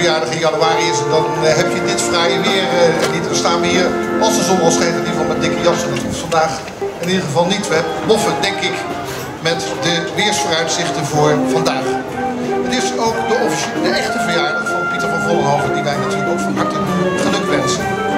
verjaardag in januari is, dan heb je dit fraaie weer niet. Dan staan we hier, als de zon al schijnt, in ieder geval met dikke jassen. Dat hoeft vandaag in ieder geval niet. We boffen, denk ik, met de weersvooruitzichten voor vandaag. Het is ook de echte verjaardag van Pieter van Vollenhoven, die wij natuurlijk ook van harte geluk wensen.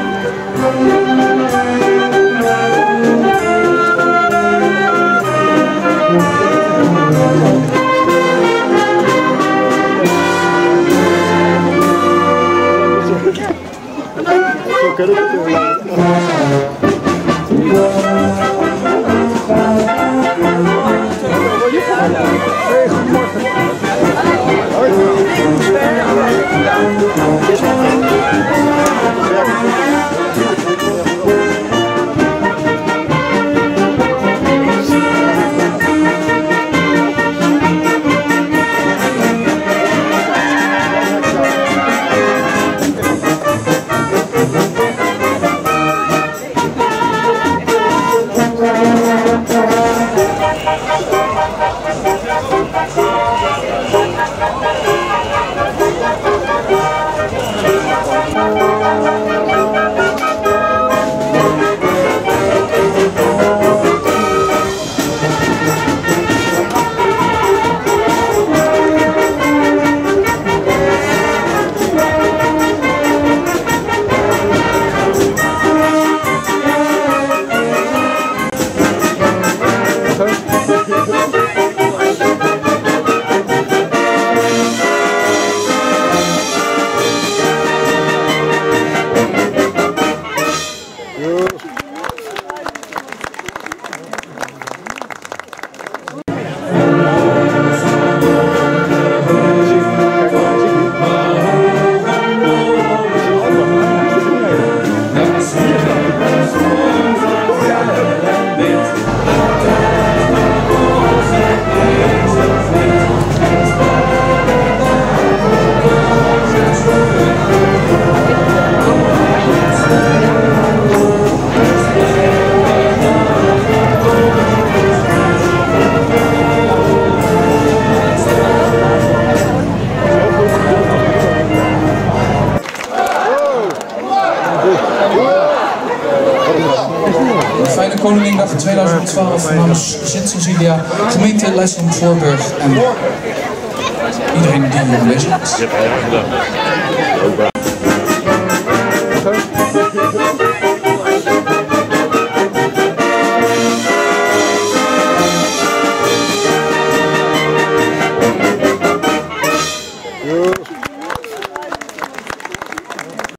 Fijne Koninginnedag 2012 namens Sint-Cecilia, gemeente Leidschendam-Voorburg en iedereen die hier aanwezig is.